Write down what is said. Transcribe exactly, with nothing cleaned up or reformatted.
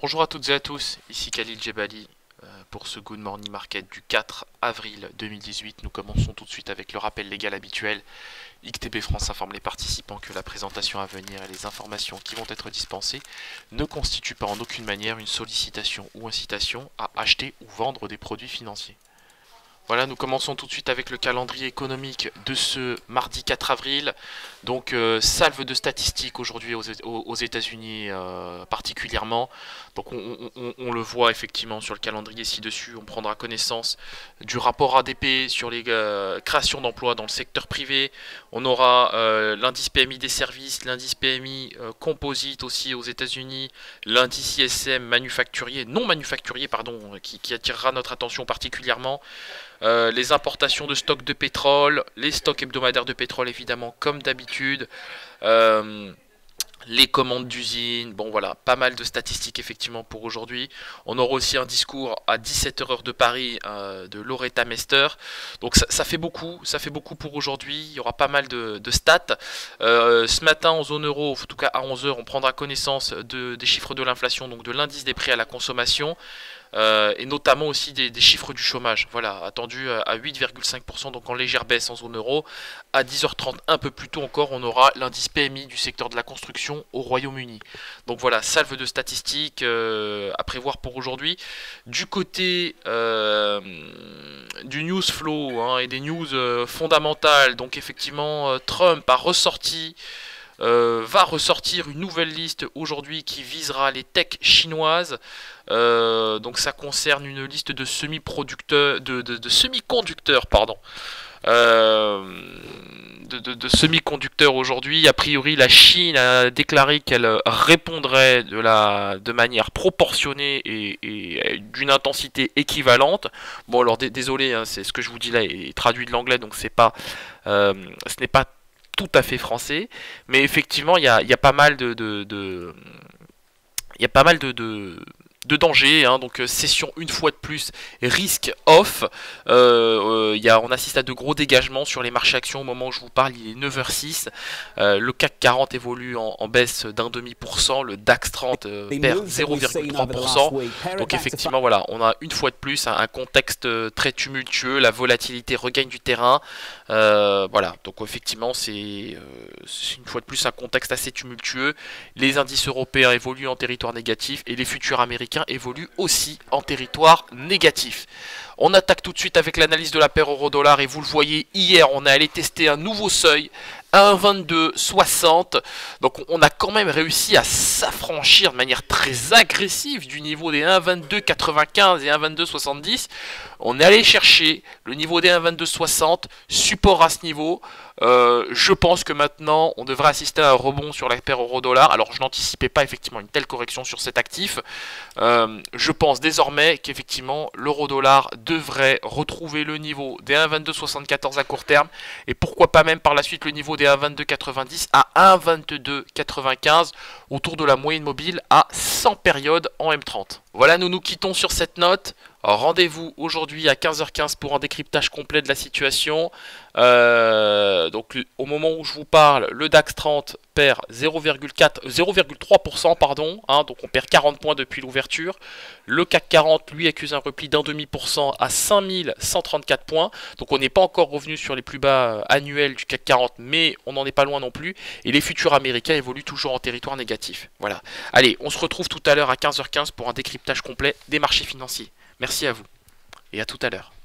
Bonjour à toutes et à tous, ici Khalil Djebali euh, pour ce Good Morning Market du quatre avril deux mille dix-huit. Nous commençons tout de suite avec le rappel légal habituel. X T B France informe les participants que la présentation à venir et les informations qui vont être dispensées ne constituent pas en aucune manière une sollicitation ou incitation à acheter ou vendre des produits financiers. Voilà, nous commençons tout de suite avec le calendrier économique de ce mardi quatre avril. Donc, euh, salve de statistiques aujourd'hui aux, aux États-Unis euh, particulièrement. Donc, on, on, on le voit effectivement sur le calendrier ci-dessus. On prendra connaissance du rapport A D P sur les euh, créations d'emplois dans le secteur privé. On aura euh, l'indice P M I des services, l'indice P M I euh, composite aussi aux États-Unis, l'indice I S M manufacturier, non manufacturier, pardon, qui, qui attirera notre attention particulièrement. Euh, les importations de stocks de pétrole, les stocks hebdomadaires de pétrole évidemment comme d'habitude, euh, les commandes d'usines, bon voilà, pas mal de statistiques effectivement pour aujourd'hui. On aura aussi un discours à dix-sept heures heure de Paris euh, de Loretta Mester. Donc ça, ça fait beaucoup, ça fait beaucoup pour aujourd'hui. Il y aura pas mal de, de stats. Euh, ce matin en zone euro, en tout cas à onze heures, on prendra connaissance de, des chiffres de l'inflation, donc de l'indice des prix à la consommation. Euh, et notamment aussi des, des chiffres du chômage, voilà, attendu à huit virgule cinq pour cent, donc en légère baisse en zone euro. À dix heures trente, un peu plus tôt encore, on aura l'indice P M I du secteur de la construction au Royaume-Uni. Donc voilà, salve de statistiques euh, à prévoir pour aujourd'hui. Du côté euh, du news flow hein, et des news euh, fondamentales, donc effectivement, euh, Trump a ressorti... Euh, va ressortir une nouvelle liste aujourd'hui qui visera les techs chinoises. Euh, donc ça concerne une liste de semi-producteurs, de, de, de semi-conducteurs, pardon. Euh, de, de, de semi-conducteurs aujourd'hui. A priori, la Chine a déclaré qu'elle répondrait de, la, de manière proportionnée et, et d'une intensité équivalente. Bon, alors désolé, hein, c'est ce que je vous dis là est traduit de l'anglais, donc c'est pas, euh, ce n'est pas tout à fait français, mais effectivement il y a, y a pas mal de, de, de il y a pas mal de, de, de dangers, hein. Donc session une fois de plus, risque off, euh, euh, y a, on assiste à de gros dégagements sur les marchés actions au moment où je vous parle, il est neuf heures six, euh, le C A C quarante évolue en, en baisse d'un demi pour cent, le DAX trente euh, perd zéro virgule trois pour cent, donc effectivement voilà, on a une fois de plus un, un contexte très tumultueux, la volatilité regagne du terrain, euh, voilà, donc effectivement c'est euh, une fois de plus un contexte assez tumultueux, les indices européens évoluent en territoire négatif et les futurs américains évolue aussi en territoire négatif. On attaque tout de suite avec l'analyse de la paire euro-dollar et vous le voyez, hier on est allé tester un nouveau seuil, un virgule vingt-deux soixante. Donc on a quand même réussi à s'affranchir de manière très agressive du niveau des un virgule vingt-deux quatre-vingt-quinze et un virgule vingt-deux soixante-dix. On est allé chercher le niveau des un virgule vingt-deux soixante, support à ce niveau. Euh, je pense que maintenant on devrait assister à un rebond sur la paire euro-dollar. Alors je n'anticipais pas effectivement une telle correction sur cet actif. Euh, je pense désormais qu'effectivement l'euro-dollar devrait retrouver le niveau des un virgule vingt-deux soixante-quatorze à court terme et pourquoi pas même par la suite le niveau des un virgule vingt-deux quatre-vingt-dix à un virgule vingt-deux quatre-vingt-quinze autour de la moyenne mobile à cent périodes en M trente. Voilà, nous nous quittons sur cette note. Rendez-vous aujourd'hui à quinze heures quinze pour un décryptage complet de la situation. Euh, donc au moment où je vous parle, le DAX trente perd zéro virgule trois pour cent, pardon, hein, donc on perd quarante points depuis l'ouverture. Le C A C quarante lui accuse un repli d'un demi pour cent à cinq mille cent trente-quatre points. Donc on n'est pas encore revenu sur les plus bas annuels du C A C quarante, mais on n'en est pas loin non plus. Et les futurs américains évoluent toujours en territoire négatif. Voilà. Allez, on se retrouve tout à l'heure à quinze heures quinze pour un décryptage complet des marchés financiers. Merci à vous et à tout à l'heure.